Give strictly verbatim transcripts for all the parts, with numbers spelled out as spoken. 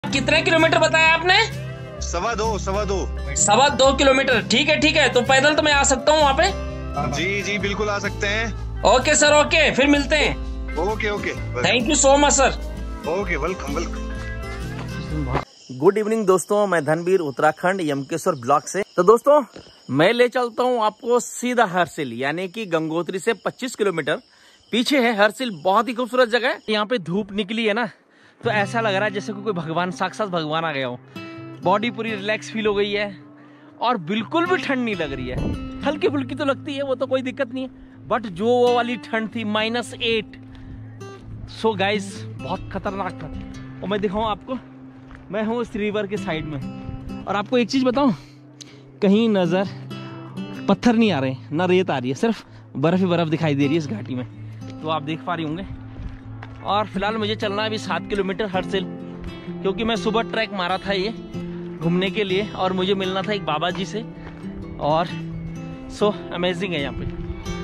कितने किलोमीटर बताया आपने? सवा दो सवा दो सवा दो किलोमीटर। ठीक है ठीक है, तो पैदल तो मैं आ सकता हूँ वहाँ पे? जी जी बिल्कुल आ सकते हैं। ओके सर, ओके, फिर मिलते हैं। Okay okay, thank you so much sir. Okay, welcome welcome. Good evening दोस्तों, मैं धनवीर उत्तराखंड यमकेश्वर ब्लॉक से। तो दोस्तों मैं ले चलता हूँ आपको सीधा हरसिल, यानी कि गंगोत्री से पच्चीस किलोमीटर पीछे है हरसिल। बहुत ही खूबसूरत जगह है। यहाँ पे धूप निकली है ना, तो ऐसा लग रहा है जैसे कोई भगवान, साक्षात भगवान आ गया हो। बॉडी पूरी रिलैक्स फील हो गई है और बिल्कुल भी ठंड नहीं लग रही है। हल्की फुल्की तो लगती है, वो तो कोई दिक्कत नहीं है, बट जो वो वाली ठंड थी माइनस एट, सो गाइस बहुत खतरनाक था। और मैं दिखाऊं आपको, मैं हूँ इस रिवर के साइड में, और आपको एक चीज़ बताऊं, कहीं नज़र पत्थर नहीं आ रहे, ना रेत आ रही है, सिर्फ बर्फ़ ही बर्फ़ दिखाई दे रही है इस घाटी में। तो आप देख पा रहे होंगे। और फिलहाल मुझे चलना है अभी सात किलोमीटर हरसिल, क्योंकि मैं सुबह ट्रैक मारा था ये घूमने के लिए, और मुझे मिलना था एक बाबा जी से। और सो अमेजिंग है यहाँ पे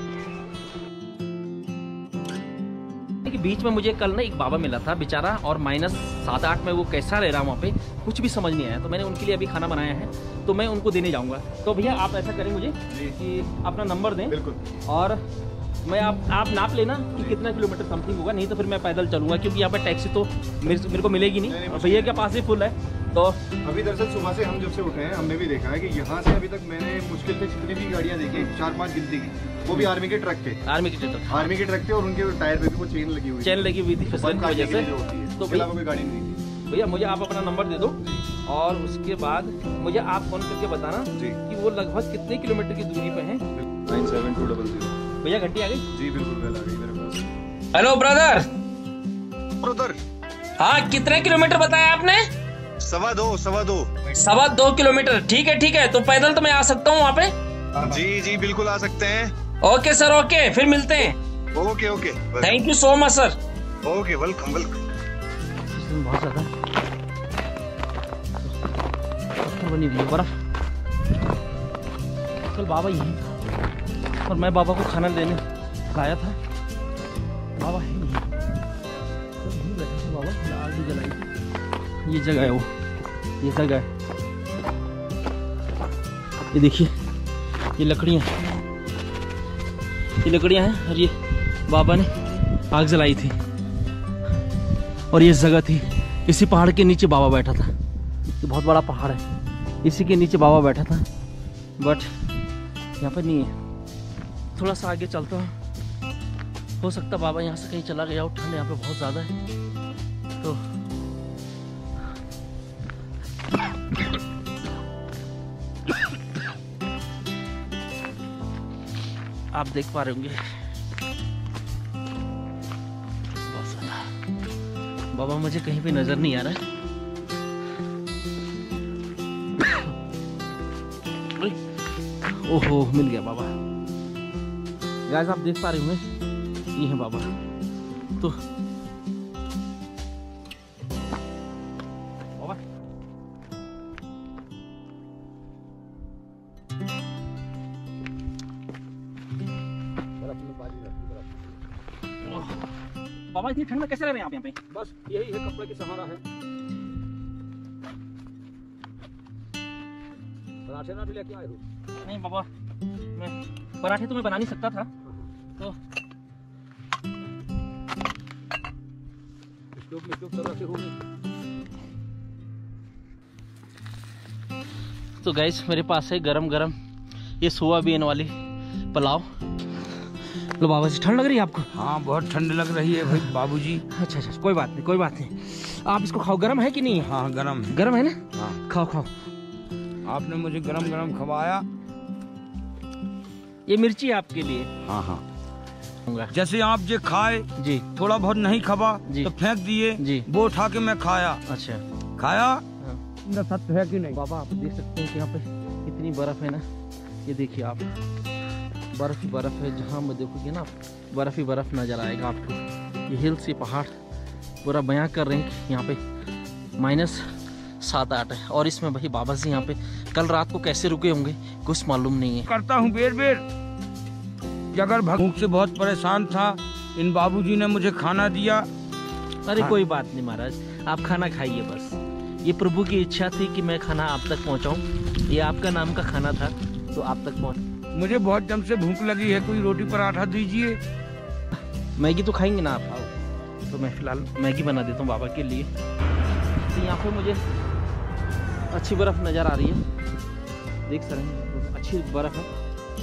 कि बीच में मुझे कल ना एक बाबा मिला था बेचारा, और माइनस सात आठ में वो कैसा रह रहा वहाँ पे कुछ भी समझ नहीं आया। तो मैंने उनके लिए अभी खाना बनाया है, तो मैं उनको देने जाऊँगा। तो भैया आप ऐसा करें मुझे कि अपना नंबर दें। बिल्कुल। और मैं आप आप नाप लेना कि कितना किलोमीटर समथिंग होगा, नहीं तो फिर मैं पैदल चलूँगा, क्योंकि यहाँ पर टैक्सी तो मेरे मेरे को मिलेगी नहीं, नहीं, नहीं भैया के पास ही फुल है। तो अभी दरअसल सुबह से हम जब से उठे हैं हमने भी देखा है कि यहाँ से अभी तक मैंने मुश्किल से जितनी भी गाड़ियाँ देखी, चार पांच गिनती की, वो भी आर्मी के ट्रक थे। आर्मी के ट्रक आर्मी के ट्रक थे और उनके टायर पे भी वो चेन लगी हुई चेन लगी हुई थी फिसलन की वजह से। तो भैया कोई गाड़ी नहीं थी। भैया मुझे आप अपना नंबर दे दो, और उसके बाद मुझे आप फोन करके बताना कि वो लगभग कितने किलोमीटर की दूरी पे है। Nine seven two double zero. भैया घंटी आ गई? जी बिल्कुल, बेल आ गई मेरे पास। Hello brother. ब्रदर हाँ, कितने किलोमीटर बताया आपने? सवा दो सवा दो सवा दो किलोमीटर। ठीक है ठीक है, तो पैदल तो मैं आ सकता हूँ वहाँ पे? जी जी बिल्कुल आ सकते हैं। ओके सर, ओके, फिर मिलते हैं। Okay okay, thank you so much sir. Okay, welcome welcome. बहुत ज्यादा बनी हुई है बर्फ। कल बाबा यही, और मैं बाबा को खाना देने लाया था। बाबा है नहीं, तो यहीं बैठा था बाबा, आग भी जलाई थी। ये जगह है वो, ये जगह है, ये देखिए, ये लकड़ियाँ ये लकड़ियाँ हैं, और ये बाबा ने आग जलाई थी, और ये जगह थी। इसी पहाड़ के नीचे बाबा बैठा था। ये बहुत बड़ा पहाड़ है, इसी के नीचे बाबा बैठा था, बट यहाँ पर नहीं है। थोड़ा सा आगे चलता हूँ, हो सकता बाबा यहाँ से कहीं चला गया हो। ठंड यहाँ पे बहुत ज़्यादा है, तो आप देख पा रहे होंगे बहुत ज़्यादा। बाबा मुझे कहीं पे नज़र नहीं आ रहा है। ओहो, मिल गया बाबा। गाइस आप देख पा रहे होंगे, ये है बाबा। तो बाबा बाबा इतनी ठंड में कैसे रह रहे हैं आप यहाँ पे? बस यही है, कपड़े की सहारा है। पराठे ना भी लेके आए हो? नहीं बाबा, मैं पराठे तो मैं बना नहीं सकता था, तो स्टोव में क्यों तरह से होगी। तो गाइस मेरे पास है गरम गरम ये सोयाबीन वाली पुलाव। लो बाबा जी, ठंड लग रही है आपको? हाँ बहुत ठंड लग रही है भाई बाबूजी। अच्छा अच्छा, कोई बात नहीं कोई बात नहीं, आप इसको खाओ। गरम है कि नहीं? हाँ गरम है। गरम है ना? हाँ खाओ खाओ। आपने मुझे गरम गरम खवाया। ये मिर्ची आपके लिए। हाँ हाँ, जैसे आप जो खाए जी, थोड़ा बहुत नहीं खबा तो फेंक दिए जी, वो उठा के मैं खाया। अच्छा खाया। हाँ। सत्य है कि नहीं? बाबा आप देख सकते हैं कि यहाँ पे कितनी बर्फ है ना, ये देखिए आप, बर्फ ही बर्फ है। जहाँ मैं देखोगे ना बर्फ ही बर्फ नजर आएगा आपको। ये हिल्स, ये पहाड़ पूरा बयां कर रहे हैं कि यहाँ पे माइनस सात आठ है, और इसमें भाई बाबा जी यहाँ पे कल रात को कैसे रुके होंगे कुछ मालूम नहीं है। करता हूँ बेर बेर, अगर भूख से बहुत परेशान था, इन बाबूजी ने मुझे खाना दिया। अरे कोई बात नहीं महाराज, आप खाना खाइए बस, ये प्रभु की इच्छा थी कि मैं खाना आप तक पहुंचाऊं। ये आपका नाम का खाना था तो आप तक पहुंच। मुझे बहुत दम से भूख लगी है, कोई रोटी पराठा दीजिए। मैगी तो खाएंगे ना आप? तो मैं फिलहाल मैगी बना देता हूँ बाबा के लिए। तो यहाँ पे मुझे अच्छी बर्फ़ नज़र आ रही है, देख सकते हैं अच्छी बर्फ़ है।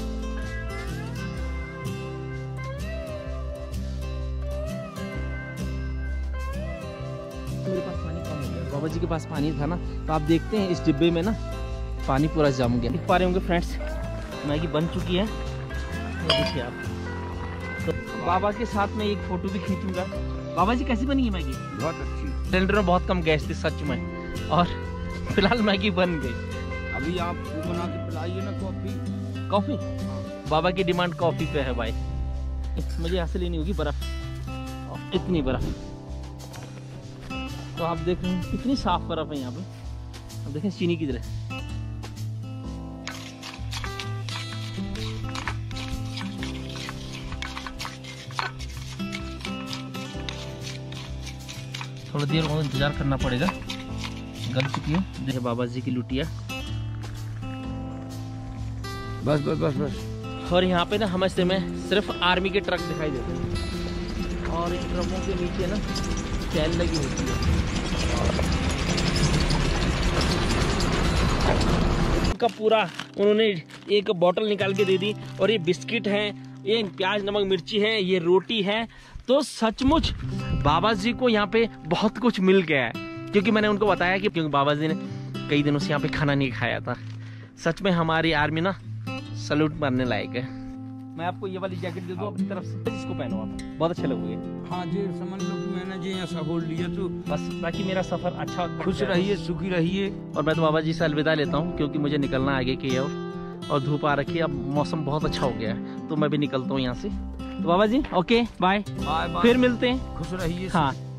मेरे पास पानी कम हो गया, बाबा जी के पास पानी था ना, तो आप देखते हैं इस डिब्बे में ना पानी पूरा जम गया। देख पा रहे होंगे फ्रेंड्स, मैगी बन चुकी है, देखिए आप। तो बाबा के साथ में एक फ़ोटो भी खींचूंगा। बाबा जी कैसी बनी है मैगी? बहुत अच्छी। सिलेंडर में बहुत कम गैस थी सच में, और फिलहाल मैगी बन गई। अभी आप बना के पिलाइए ना कॉफी। कॉफी? बाबा की डिमांड कॉफी पे है भाई। मुझे यहाँ से लेनी होगी बर्फ, इतनी बर्फ। तो आप देख रहे हैं कितनी साफ बर्फ है यहाँ पे, अब देखें चीनी की तरह। थोड़ी देर और इंतजार करना पड़ेगा, गल चुकी है। देखिए बाबा जी की लुटिया। बस बस बस बस। और यहाँ पे ना हमें से में सिर्फ आर्मी के ट्रक दिखाई देते हैं, और इन ट्रकों के नीचे ना चैन लगी होती है। उनका पूरा उन्होंने एक बोतल निकाल के दे दी, और ये बिस्किट है, ये प्याज नमक मिर्ची है, ये रोटी है। तो सचमुच बाबा जी को यहाँ पे बहुत कुछ मिल गया है, क्योंकि मैंने उनको बताया कि क्योंकि बाबा जी ने कई दिनों से यहाँ पे खाना नहीं खाया था। सच में हमारी आर्मी ना सैल्यूट मारने लायक है। मैं आपको ये वाली जैकेट दे दूं अपनी तरफ से, इसको पहनो आप, बहुत अच्छे लगोगे। हाँ जी, समझ लो कि मैंने जी ऐसा बोल लिया तो बस, ताकि मेरा सफर अच्छा, खुश रहिए, सुखी रहिए। और मैं तो बाबा जी से अलविदा लेता हूँ, क्योंकि मुझे निकलना आगे की ओर, और धूप आ रखी है। अब मौसम बहुत अच्छा हो गया है, तो मैं भी निकलता हूँ यहाँ से। तो बाबा जी ओके बाय, बाय बाय, फिर मिलते हैं। खुश रहिए। हाँ।